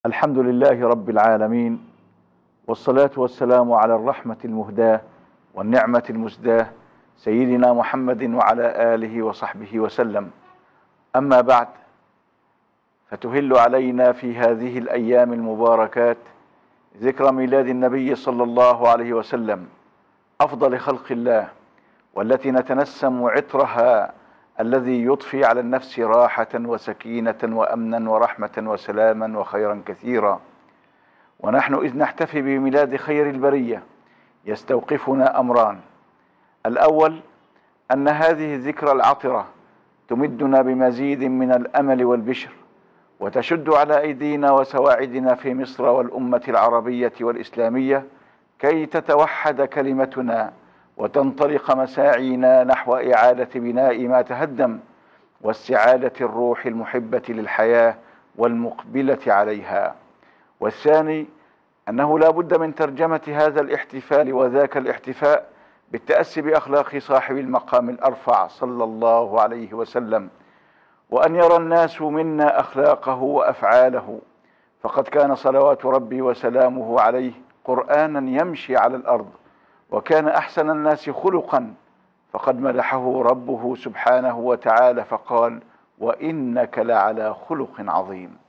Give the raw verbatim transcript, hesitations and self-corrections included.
الحمد لله رب العالمين، والصلاة والسلام على الرحمة المهداة والنعمة المسداة سيدنا محمد وعلى آله وصحبه وسلم. أما بعد، فتهل علينا في هذه الأيام المباركات ذكرى ميلاد النبي صلى الله عليه وسلم، أفضل خلق الله، والتي نتنسم عطرها الذي يضفي على النفس راحة وسكينة وأمنا ورحمة وسلاما وخيرا كثيرا. ونحن إذ نحتفي بميلاد خير البرية يستوقفنا أمران: الأول أن هذه الذكرى العطرة تمدنا بمزيد من الأمل والبشر، وتشد على أيدينا وسواعدنا في مصر والأمة العربية والإسلامية كي تتوحد كلمتنا وتنطلق مساعينا نحو إعادة بناء ما تهدم واستعادة الروح المحبة للحياة والمقبلة عليها. والثاني أنه لا بد من ترجمة هذا الاحتفال وذاك الاحتفاء بالتأسي بأخلاق صاحب المقام الأرفع صلى الله عليه وسلم، وأن يرى الناس منا أخلاقه وأفعاله، فقد كان صلوات ربي وسلامه عليه قرآنا يمشي على الأرض، وكان أحسن الناس خلقا، فقد مدحه ربه سبحانه وتعالى فقال: وإنك لعلى خلق عظيم.